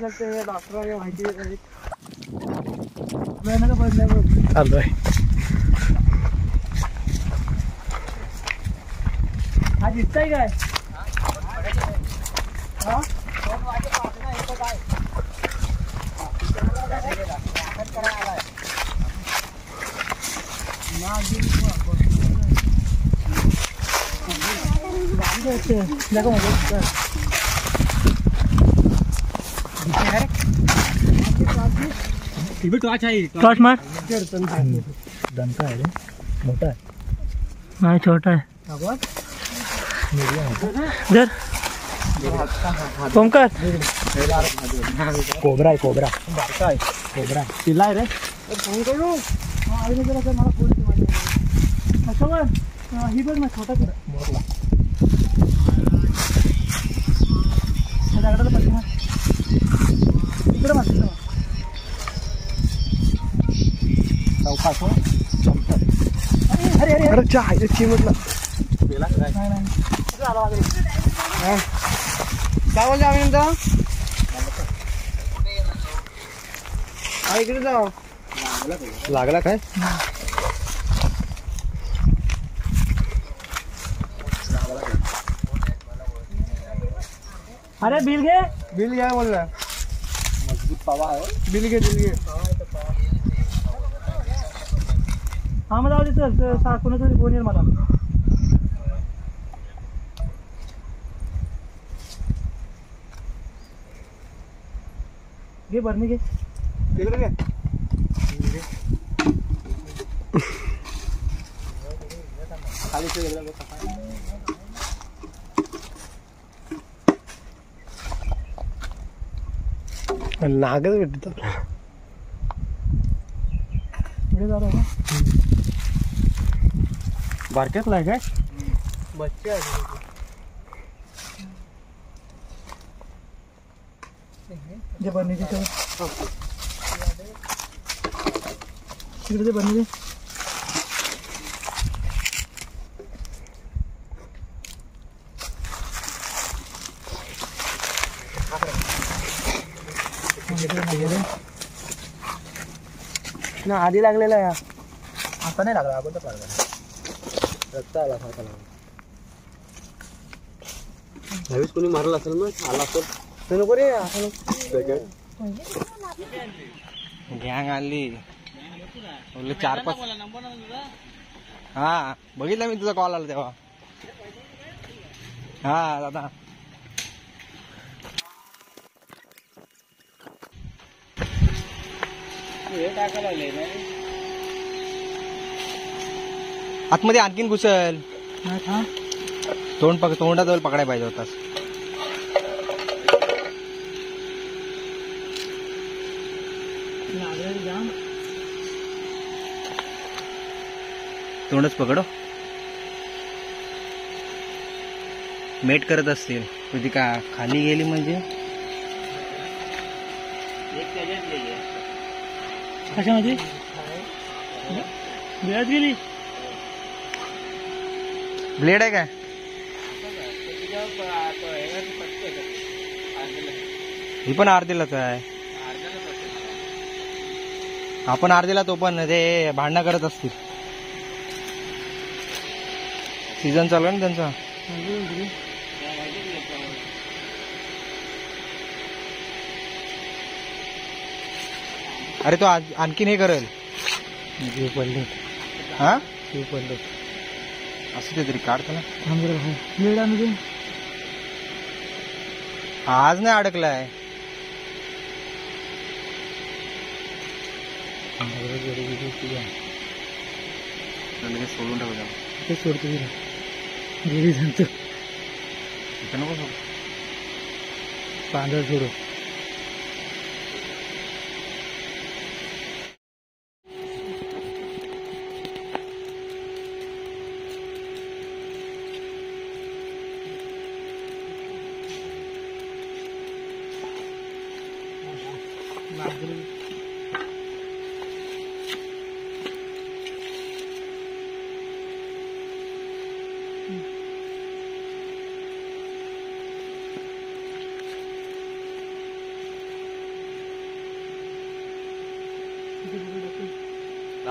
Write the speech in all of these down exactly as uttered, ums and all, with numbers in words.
सकते हैं डॉक्टर के माहिती देत मैंने का बदला चालू आहे आज दिसतंय काय हा टॉर्च मार दंता है रे मोटा है नहीं छोटा है इधर ओमकार कोबरा है कोबरा है कोबरा चिल्ला है रे ही बघ ना छोटा मोरला दगडाला पडली मार इकडे मार तिकडे मार चौकास हो अरे अरे अरे चाय रे चिमटला बेला नाही नाही इकडे आला वागे हां काय बोलले आम्ही नंतर आ इकडे जाऊ लागला काय अरे बिल घे बिल घ्या बोल रहा मजबूत पावा है बिल घे बिल घे हाँ मला आवडते सर सा कोणाचं फोन येईल मला घे भरणी घे तिकडे घे खाली से लागत भेटत पुढे जा रहा बारक्यात लाग काय बच्चे आहे जे बनी दे तिकडे बनी दे ना आधी लागलेला आहे आता नाही लागला अगोदर लागला रक्त आला सारखा लागला त्यावेळेस कोणी मारला असेल ना आला असेल तर नको रे असं गँग आली बोलले चार पाच हा बघितलं मी तुझा कॉल आला तेव्हा हा दादा आतमध्ये आणखीन घुसल तोंड पक तोंडाजवळ पकडायला पाहिजे होतास तोंडच पकडो मेट करत असतील तुझी का खाली गेली म्हणजे कशामध्ये ब्लेड गेली ब्लेड आहे काय ही पण अर्धीलाच आहे आपण अर्धीला तो पण ते भांडणं करत असतील सीझन चालू आहे ना त्यांचा अरे तो आणखीन हे करेल जीव पडले हा जीव पडले असं ते तरी काढतो ना आज नाही अडकलाय सोडून टाकू ते सोडतो गेली सांगतो नको सोड पांढर सोडू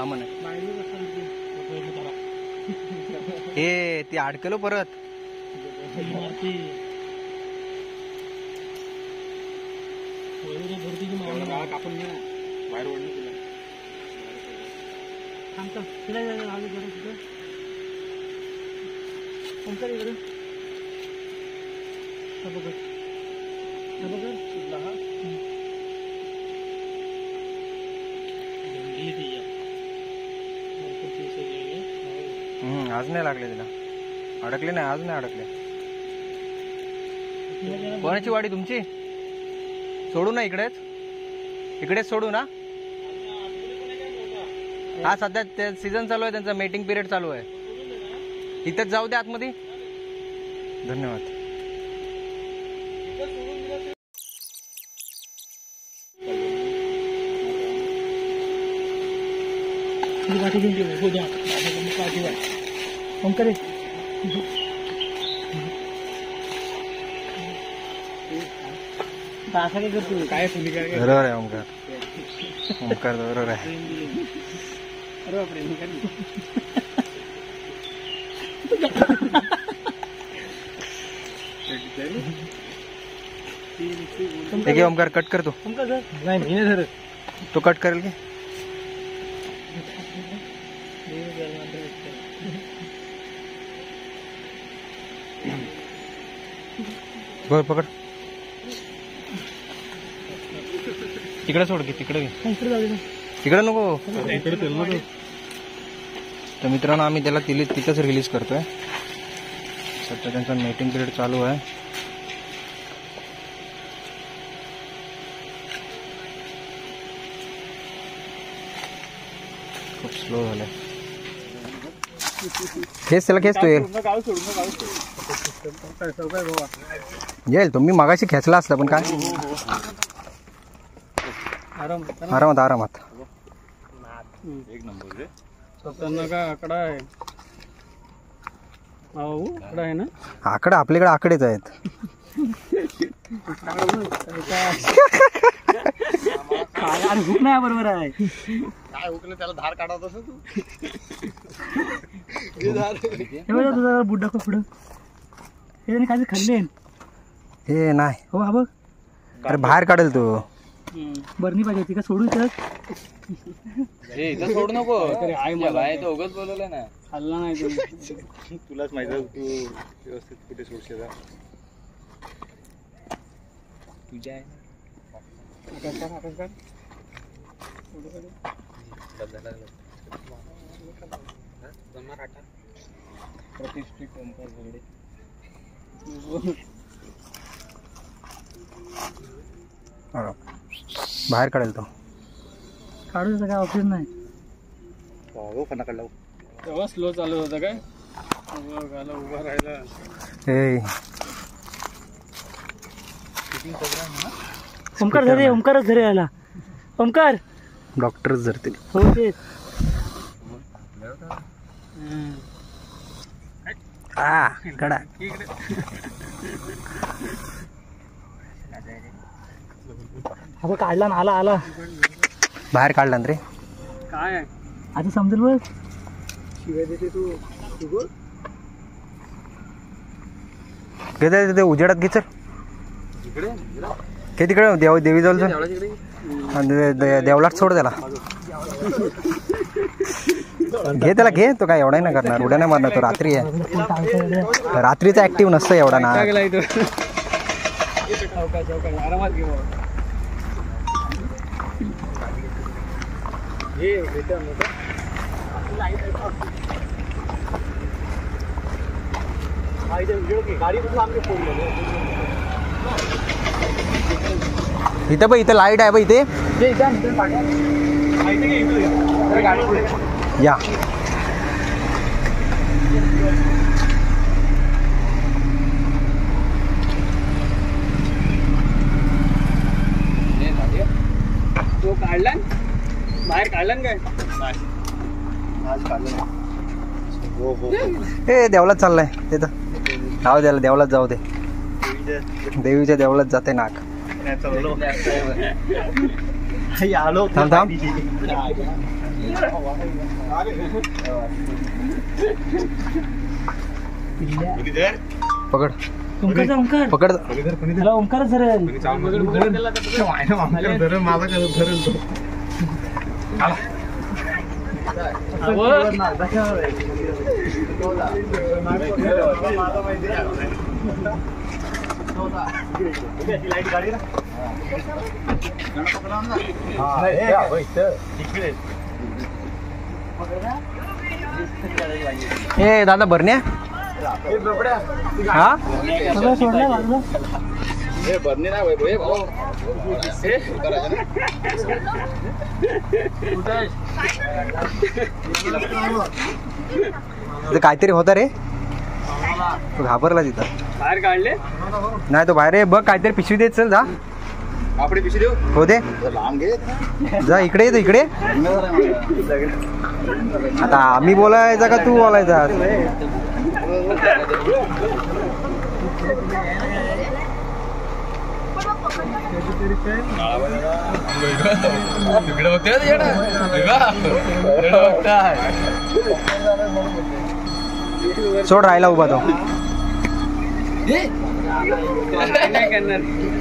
सामान आहे. हे ते अडकलो परत. आज नाही लागले तिला. अडकले नाही, आज नाही अडकले. कोणाची वाडी तुमची? सोडू ना इकडेच, इकडेच सोडू ना. हा सध्या ते सीझन चालू आहे त्यांचा, मेटिंग पिरियड चालू आहे. इथेच जाऊ दे आतमध्ये. धन्यवाद. काय बरोबर आहे ओमकार. ओमकार बरोबर आहे. ठीक आहे ओमकार, कट करतो. नाही तो कट करेल की. बोल पकड. तिकडे सोड की, तिकडे तिकडे नको. तर मित्रांनो आम्ही त्याला तिथे तिथंच रिलीज करतोय. सध्या त्यांचा मेटिंग पिरियड चालू आहे. खूप स्लो झालंय. खेच त्याला, खेच तू येईल येईल. तुम्ही मगाशी खेचला असला पण काय. आरामात आरामात. एक नंबर का आकडा आहे. आकडा आहे ना. आकडा आपल्याकडे आकडेच आहेत. हुक नाही बरोबर आहे. काय हुकलं त्याला धार काढत असं तू. तुझा बुड्डा का पुढं हे काय खाल्ले. हे नाही हो हा बघ. अरे बाहेर काढेल तू. बरणी पाहिजे होती का सोडू इथं. सोडू नको. उगाच बोलवलं ना. खाल्ला नाही तुलाच माहिती तू व्यवस्थित कुठे सोडशील. तुझ्या प्रतिष्ठित ओमकार झगडे. बाहेर काढेल तो. काढू काय ऑप्शन नाही. फणा काढला तेव्हा स्लो चालू होता काय. उभा राहिला. ओमकार धरे, ओमकारच धरे आला. ओमकार डॉक्टरच धरतील. हो तेच. आ कडा. हा काढला ना. आला आला बाहेर काढला रे. काय आता समजेल बघ. शिवाय देते तू. तिथे उजेडात घे. चल ते तिकडे देव देवी जवळ देवलाट सोड त्याला. घे त्याला घे. तो काय एवढा नाही करणार. उड्या नाही मारणार तो. रात्री आहे. रात्रीचा ऍक्टिव्ह नसतं एवढा ना. इथं बघ, इथं लाईट आहे बघ. इथे या. तो काढला बाहेर. काढला काय आज काढलं. हो हो हे देवलात चाललाय तिथं. जाऊ द्याला देवलात जाऊ दे. देवीच्या देवलात जाते नाक. आलो थांब थांब. पकड ओंकार ओंकार पकड त्याला ओंकार सर माझा धरेल तो ए दादा भरण्या हा सगळं सोडलं बाजूला काहीतरी होत रे तो घाबरला तिथं बाहेर काढले नाही तो बाहेर बघ काहीतरी पिशवी देत चल जा आपली पिशवी देऊ हो दे जा इकडे येतो इकडे आता आम्ही बोलायचा का तू बोलायचा तिकडे बघते सोड राहिला उभा तो काय करणार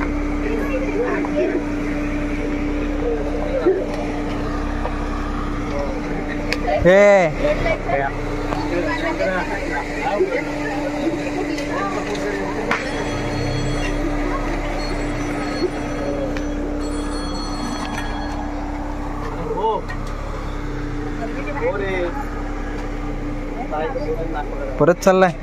हे परत चाललाय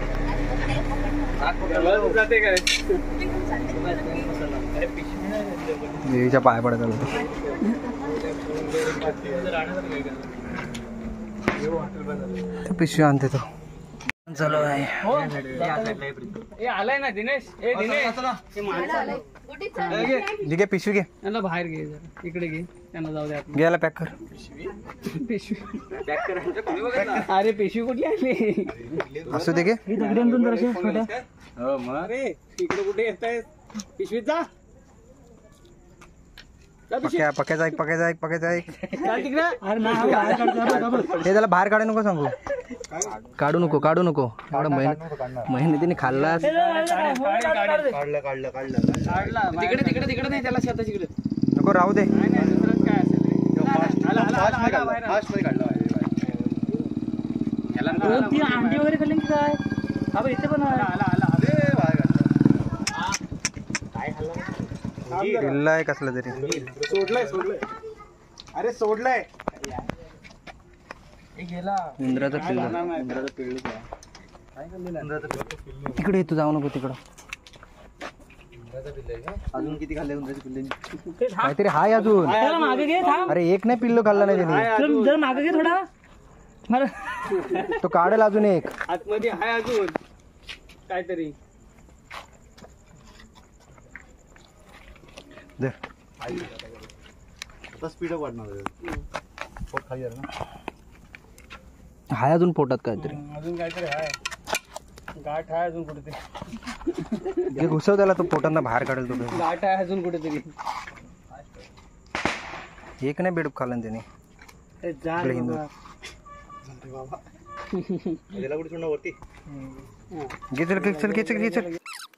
देवीच्या पाय पडत आलो पिशवी आणते तो चालू आहे आलाय ना दिनेश ए दिनेश घे पिशवी घे त्यांना बाहेर घे जरा इकडे घे त्यांना जाऊ द्या घ्यायला पॅक कर पिशवी अरे पिशवी कुठे आली असू दे घे अरे इकडे कुठे येत आहे पिशवीत जा पक्या पक्याचा ऐक पक्याचा ऐक पक्याचा ऐक अरे हे त्याला बाहेर काढू नको सांगू काढू नको काढू नको एवढा महिने मेहनतीने खाल्लास काढलं काढलं काढलं तिकडे तिकडे तिकडे नाही त्याला शेता तिकडे नको राहू दे ती अंडी वगैरे खाल्ली की काय हा इथे पण पिल्ला आहे कसलं तरी सोडलंय सोडलंय अरे सोडलंय उंदराचं पिल्लू इकडे तू जाऊ नको तिकडं अजून किती खाल्ले उंदराचे पिल्ले काहीतरी हाय अजून मागे घे थांब अरे एक नाही पिल्लू खाल्ला नाही त्याने जरा मागे घे थोडा तो काढेल अजून एक आतमध्ये हाय अजून काहीतरी धर. आता स्पीड वाढणार पोट खाली ना हाय अजून पोटात काहीतरी अजून काहीतरी हाय गाठ आहे अजून कुठेतरी जे घुसव त्याला तो पोटांना बाहेर काढेल तो गाठ आहे अजून कुठेतरी एक नाही बेडूक खाल्ला त्याने इकडे हिंदू. त्याला कुठे सोडणार वरती घे चल घे चल घे चल घे चल